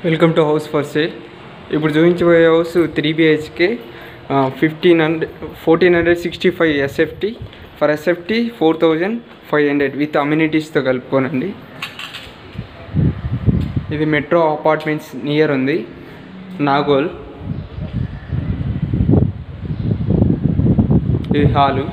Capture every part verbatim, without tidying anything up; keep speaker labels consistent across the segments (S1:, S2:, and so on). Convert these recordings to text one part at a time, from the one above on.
S1: Welcome to house for sale. ఇప్పుడు చూపించబోయే house three BHK fifteen hundred fourteen hundred sixty five SFT for SFT four thousand five hundred with అమ్యూనిటీస్తో కలుపుకోనండి. ఇది metro apartments near ఉంది, నాగోల్. ఇది hall.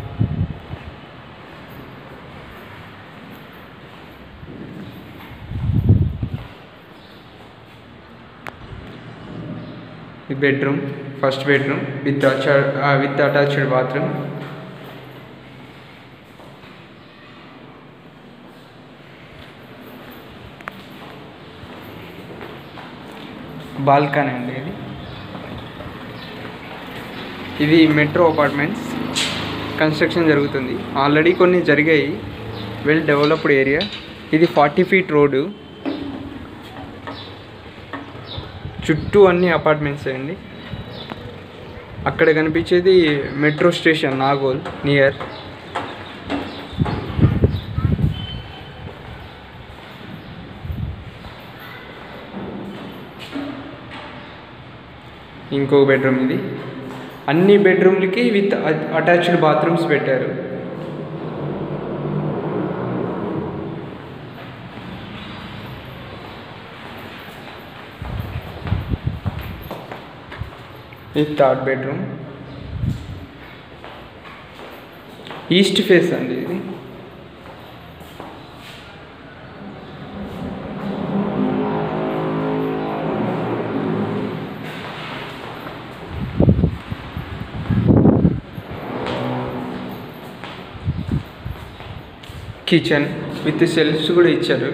S1: ఈ bedroom, first bedroom with with attached bathroom. Balcony అండి. ఇది ఇది మెట్రో అపార్ట్మెంట్స్ కన్స్ట్రక్షన్ జరుగుతుంది. ఆల్రెడీ కొన్ని జరిగాయి, వెల్ డెవలప్డ్ ఏరియా. ఇది ఫార్టీ ఫీట్ రోడ్డు, చుట్టూ అన్ని అపార్ట్మెంట్స్ అండి. అక్కడ కనిపించేది మెట్రో స్టేషన్ నాగోల్ నియర్. ఇంకో బెడ్రూమ్. ఇది అన్ని బెడ్రూమ్లకి విత్ అటాచ్డ్ బాత్రూమ్స్ పెట్టారు. ఇది థర్డ్ బెడ్రూమ్, ఈస్ట్ ఫేస్ అండి. ఇది కిచెన్ విత్ సెల్ఫ్స్ కూడా ఇచ్చారు.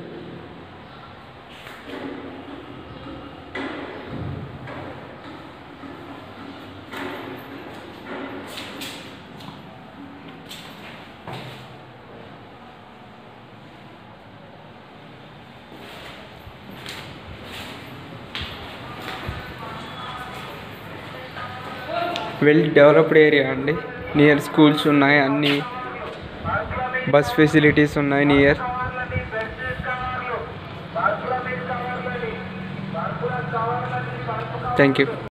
S1: వెల్ డెవలప్డ్ ఏరియా అండి. నియర్ స్కూల్స్ ఉన్నాయి, అన్ని బస్ ఫెసిలిటీస్ ఉన్నాయి నియర్. Thank you.